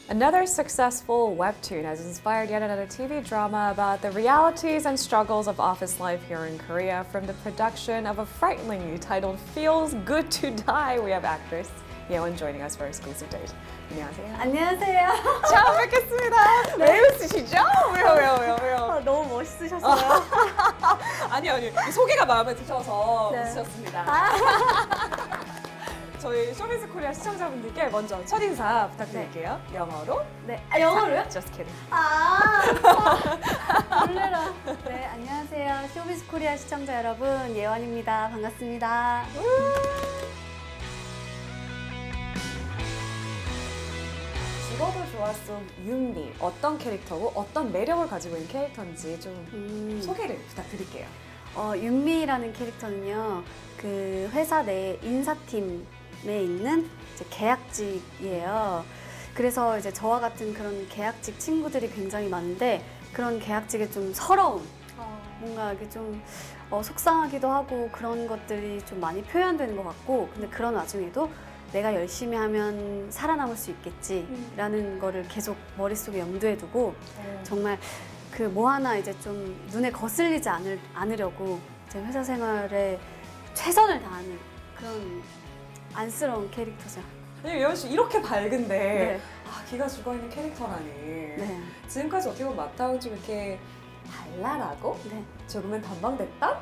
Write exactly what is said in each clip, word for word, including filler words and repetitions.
Another successful webtoon has inspired yet another T V drama about the realities and struggles of office life here in Korea. From the production of a frighteningly titled Feels Good to Die, we have actress 예원 joining us for our exclusive date. 안녕하세요. 안녕하세요. 처음 뵙겠습니다. 왜 웃으시죠? 왜요, 왜요, 왜요, 왜요? 아, 너무 멋있으셨어요. 아니요, 아니요. 소개가 마음에 드셔서 네. 웃으셨습니다. 아. 저희 쇼미즈 코리아 시청자분들께 먼저 첫인사 부탁드릴게요. 네. 영어로? 네. 아, 영어로요? Just kidding. 아, 놀래라. 네, 안녕하세요. 쇼미즈 코리아 시청자 여러분, 예원입니다. 반갑습니다. 죽어도 좋았어 윤리. 어떤 캐릭터고 어떤 매력을 가지고 있는 캐릭터인지 좀 음. 소개를 부탁드릴게요. 어, 윤미라는 캐릭터는요, 그 회사 내 인사팀에 있는 이제 계약직이에요. 그래서 이제 저와 같은 그런 계약직 친구들이 굉장히 많은데, 그런 계약직의 좀 서러움, 어. 뭔가 이렇게 좀 어, 속상하기도 하고 그런 것들이 좀 많이 표현되는 것 같고, 근데 그런 와중에도 내가 열심히 하면 살아남을 수 있겠지라는 음. 거를 계속 머릿속에 염두에 두고 음. 정말 그 뭐 하나 이제 좀 눈에 거슬리지 않을, 않으려고 제 회사 생활에 최선을 다하는 그런 안쓰러운 캐릭터죠. 아니, 예원 씨 이렇게 밝은데 네. 아, 기가 죽어있는 캐릭터라니. 네. 지금까지 어떻게 보면 맞다운 좀 이렇게 발랄하고 네. 조금은 단방됐다?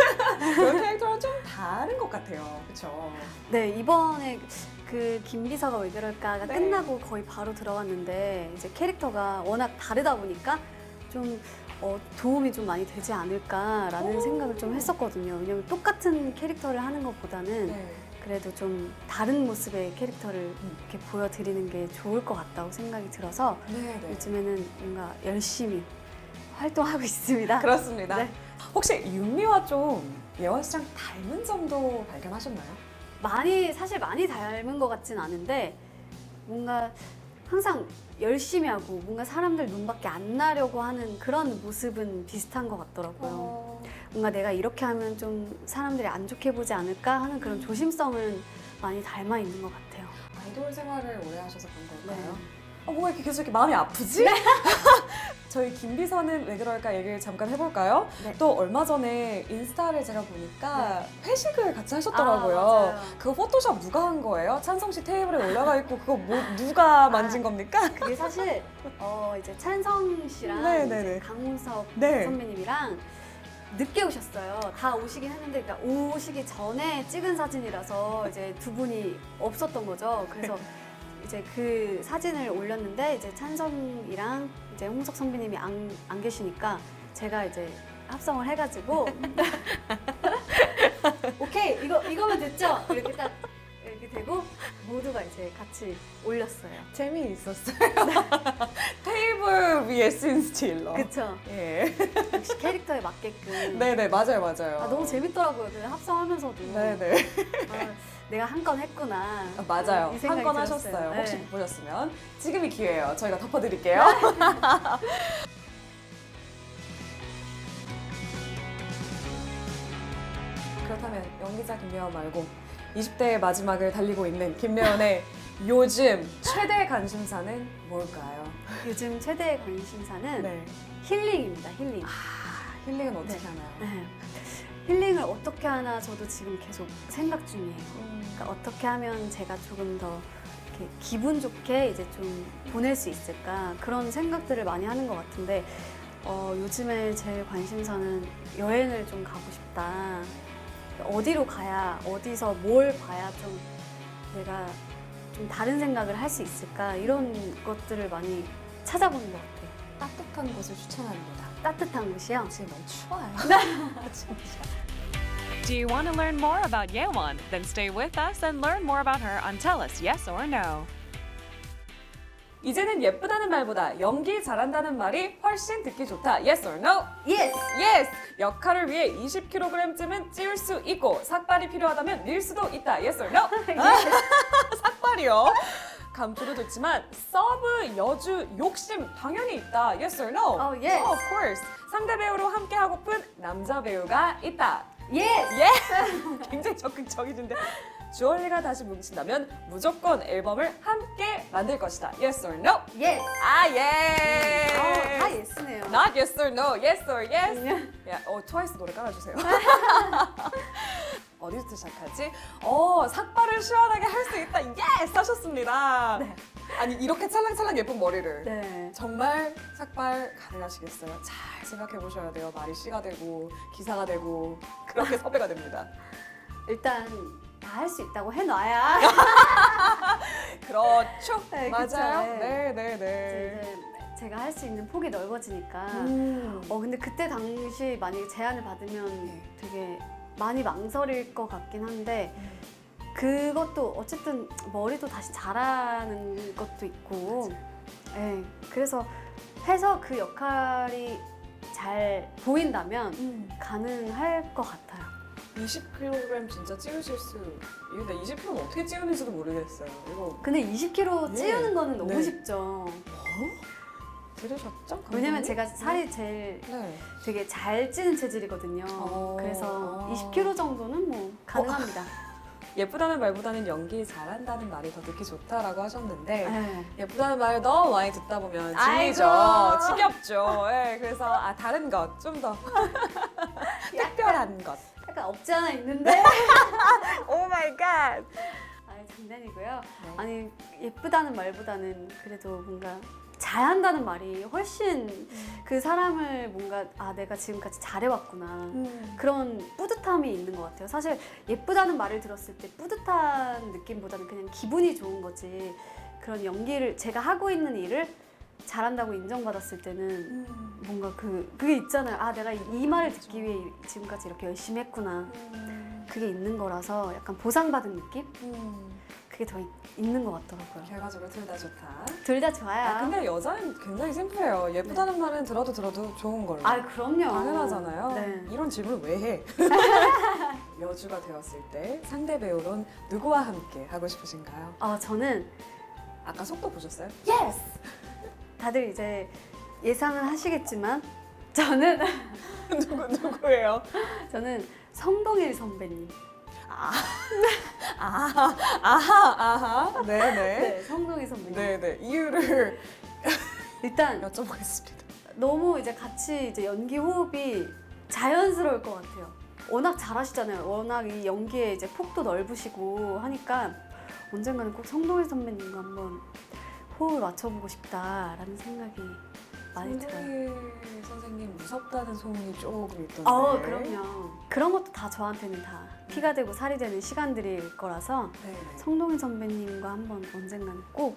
그런 캐릭터랑 좀 다른 것 같아요. 그렇죠? 네, 이번에 그 김비서가 왜 그럴까가 네. 끝나고 거의 바로 들어갔는데 이제 캐릭터가 워낙 다르다 보니까 좀 어, 도움이 좀 많이 되지 않을까라는 오. 생각을 좀 했었거든요. 왜냐면 똑같은 캐릭터를 하는 것보다는 네. 그래도 좀 다른 모습의 캐릭터를 이렇게 보여드리는 게 좋을 것 같다고 생각이 들어서 네, 네. 요즘에는 뭔가 열심히 활동하고 있습니다. 그렇습니다. 네. 혹시 윤미와 좀 예원 씨랑 닮은 점도 발견하셨나요? 많이 사실 많이 닮은 것 같진 않은데 뭔가 항상 열심히 하고 뭔가 사람들 눈밖에 안 나려고 하는 그런 모습은 비슷한 것 같더라고요. 어... 뭔가 내가 이렇게 하면 좀 사람들이 안 좋게 보지 않을까 하는 그런 조심성은 많이 닮아 있는 것 같아요. 아이돌 생활을 오래 하셔서 그런 걸까요? 네. 어, 뭔가 이렇게 계속 이렇게 마음이 아프지? 네. 저희 김비서는 왜 그럴까 얘기를 잠깐 해볼까요? 네. 또 얼마 전에 인스타를 제가 보니까 네. 회식을 같이 하셨더라고요. 아, 그거 포토샵 누가 한 거예요? 찬성 씨 테이블에 올라가 있고 그거 뭐, 누가 만진 아, 겁니까? 그게 사실 어, 이제 찬성 씨랑 네, 이제 네, 네. 강문석 네. 선배님이랑 늦게 오셨어요. 다 오시긴 했는데 그러니까 오시기 전에 찍은 사진이라서 이제 두 분이 없었던 거죠. 그래서 이제 그 사진을 올렸는데 이제 찬성이랑 이제 홍석 선배님이 안, 안 계시니까 제가 이제 합성을 해가지고 오케이 이거 이거면 됐죠? 이렇게 딱 이렇게 되고 모두가 이제 같이 올렸어요. 재미있었어요. 테이블 위에 쓴 스틸러. 그쵸? 예. 역시 캐릭터에 맞게끔. 네네 맞아요 맞아요. 아, 너무 재밌더라고요. 그 합성하면서도. 네네. 아, 내가 한 건 했구나. 아, 맞아요. 이 생각이 한 건 들었어요. 하셨어요. 네. 혹시 못 보셨으면 지금이 기회예요. 저희가 덮어드릴게요. 그렇다면 연기자 김예원 말고 이십 대의 마지막을 달리고 있는 김예원의 요즘 최대 관심사는 뭘까요? 요즘 최대의 관심사는 네. 힐링입니다. 힐링. 아, 힐링은 어떻게 네. 하나요? 네. 힐링을 어떻게 하나 저도 지금 계속 생각 중이에요. 음. 그러니까 어떻게 하면 제가 조금 더 이렇게 기분 좋게 이제 좀 보낼 수 있을까 그런 생각들을 많이 하는 것 같은데 어, 요즘에 제일 관심사는 여행을 좀 가고 싶다. 어디로 가야 어디서 뭘 봐야 좀 내가 좀 다른 생각을 할 수 있을까 이런 것들을 많이 찾아보는 것 같아요. 따뜻한 곳을 추천합니다. 따뜻한 곳이요? 지금 너무 추워요. 진짜. Do you want to learn more about Yeowon? Then stay with us and learn more about her on Tell Us Yes or No. 이제는 예쁘다는 말보다 연기 잘한다는 말이 훨씬 듣기 좋다. Yes or no? Yes! Yes! 역할을 위해 이십 킬로그램쯤은 찌울 수 있고 삭발이 필요하다면 밀 수도 있다. Yes or no? 삭발이요? 감투도 좋지만 서브, 여주, 욕심 당연히 있다. Yes or no? Oh, yes. Oh, of course. 상대 배우로 함께 하고픈 남자 배우가 있다. Yes! 예! 굉장히 적극적이신데 주얼리가 다시 뭉친다면 무조건 앨범을 함께 만들 것이다. Yes or no? Yes. 아, 예. 어, 다 예스네요. Not yes or no, yes or yes. 그냥 야, 어, 트와이스 노래 깔아주세요. 어디부터 시작하지? 어, 삭발을 시원하게 할 수 있다. 예스! 하셨습니다. 네. 아니, 이렇게 찰랑찰랑 예쁜 머리를. 네. 정말 삭발 가능하시겠어요? 잘 생각해 보셔야 돼요. 말이 씨가 되고, 기사가 되고, 그렇게 섭외가 됩니다. 일단 다 할 수 있다고 해놔야 그렇죠. 네, 맞아요. 그쵸. 네, 네, 네. 이제 제가 할 수 있는 폭이 넓어지니까. 음. 어 근데 그때 당시 만약에 제안을 받으면 네. 되게 많이 망설일 것 같긴 한데 음. 그것도 어쨌든 머리도 다시 자라는 것도 있고, 네, 그래서 해서 그 역할이 잘 보인다면 음. 가능할 것 같아요. 이십 킬로그램 진짜 찌우실 수. 이거 나 이십 킬로그램 어떻게 찌우는지도 모르겠어요. 이거 근데 이십 킬로그램 네. 찌우는 거는 너무 네. 쉽죠. 들으셨죠? 왜냐면 감독님? 제가 살이 제일 네. 되게 잘 찌는 체질이거든요. 어. 그래서 어. 이십 킬로그램 정도는 뭐 가능합니다. 예쁘다는 말보다는 연기 잘한다는 말이 더 듣기 좋다라고 하셨는데 네. 예쁘다는 말을 너무 많이 듣다 보면 아이고. 질리죠. 지겹죠. 네, 그래서 아, 다른 것, 좀 더 특별한 것. 약간 없지 않아 있는데. 오 마이 갓. 아니, 장난이고요. 네. 아니 예쁘다는 말보다는 그래도 뭔가 잘한다는 말이 훨씬 그 사람을 뭔가 아 내가 지금까지 잘해왔구나 음. 그런 뿌듯함이 있는 것 같아요. 사실 예쁘다는 말을 들었을 때 뿌듯한 느낌보다는 그냥 기분이 좋은 거지, 그런 연기를 제가 하고 있는 일을 잘한다고 인정받았을 때는 음. 뭔가 그 그게 있잖아요. 아 내가 이 말을 듣기 위해 지금까지 이렇게 열심히 했구나, 음. 그게 있는 거라서 약간 보상받은 느낌? 음. 그게 더 있, 있는 것 같더라고요. 결과적으로 둘 다 좋다. 둘 다 좋아요. 아, 근데 여자는 굉장히 심플해요. 예쁘다는 말은 들어도 들어도 좋은 걸로. 아, 그럼요. 당연하잖아요. 네. 이런 질문을 왜 해? 여주가 되었을 때 상대 배우론 누구와 함께 하고 싶으신가요? 아, 저는 아까 속도 보셨어요? 예스! 다들 이제 예상은 하시겠지만 저는 누구, 누구예요? 저는 성동일 선배님. 아, 아하, 아하, 아하. 네네. 네, 성동일 선배님. 네네. 이유를 일단 여쭤보겠습니다. 너무 이제 같이 이제 연기 호흡이 자연스러울 것 같아요. 워낙 잘하시잖아요. 워낙 이 연기에 이제 폭도 넓으시고 하니까 언젠가는 꼭 성동일 선배님과 한번 호흡을 맞춰보고 싶다라는 생각이 많이 들어요. 성동일 선생님 무섭다는 소문이 조금 있던데. 어, 그럼요. 그런 것도 다 저한테는 다 피가 되고 살이 되는 시간들일 거라서 네네. 성동일 선배님과 한번 언젠가는 꼭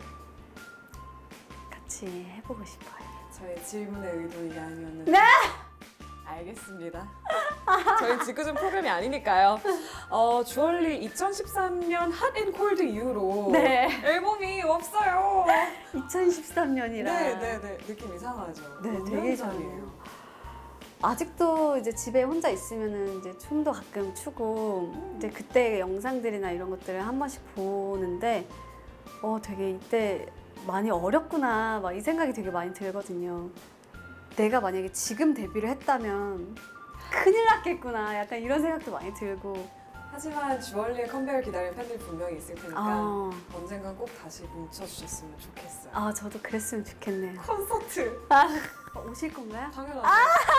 같이 해보고 싶어요. 저의 질문의 의도 이게 아니었는데. 네! 알겠습니다. 저희 지구전 프로그램이 아니니까요. 어, 주얼리 이천십삼 년 핫앤콜드 이후로 네. 앨범이 없어요. 이천십삼 년이라. 네네네. 느낌 이상하죠. 네, 몇 되게 년 이상해요. 전이에요? 아직도 이제 집에 혼자 있으면은 이제 춤도 가끔 추고 이제 그때 영상들이나 이런 것들을 한 번씩 보는데 어 되게 이때 많이 어렸구나 막 이 생각이 되게 많이 들거든요. 내가 만약에 지금 데뷔를 했다면 큰일 났겠구나 약간 이런 생각도 많이 들고. 하지만 주얼리의 컴백을 기다리는 팬들 분명히 있을 테니까 아, 언젠간 꼭 다시 뭉쳐주셨으면 좋겠어요. 아 저도 그랬으면 좋겠네요. 콘서트! 아, 오실 건가요? 당연하죠.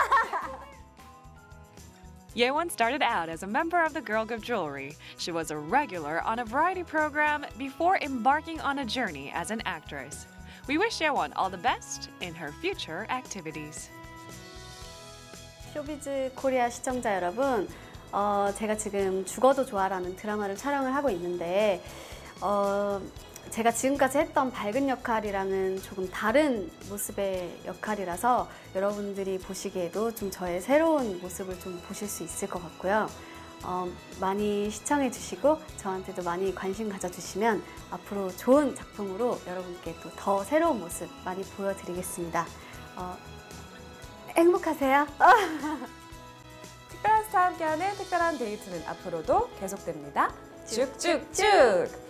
Yewon started out as a member of the Girl Group Jewelry. She was a regular on a variety program before embarking on a journey as an actress. We wish Yewon all the best in her future activities. 쇼비즈 코리아 시청자 여러분, 어, 제가 지금 죽어도 좋아라는 드라마를 촬영을 하고 있는데 어, 제가 지금까지 했던 밝은 역할이랑은 조금 다른 모습의 역할이라서 여러분들이 보시기에도 좀 저의 새로운 모습을 좀 보실 수 있을 것 같고요. 어, 많이 시청해 주시고 저한테도 많이 관심 가져주시면 앞으로 좋은 작품으로 여러분께 또 더 새로운 모습 많이 보여드리겠습니다. 어, 행복하세요. 특별한 스타와 함께하는 특별한 데이트는 앞으로도 계속됩니다. 쭉쭉쭉!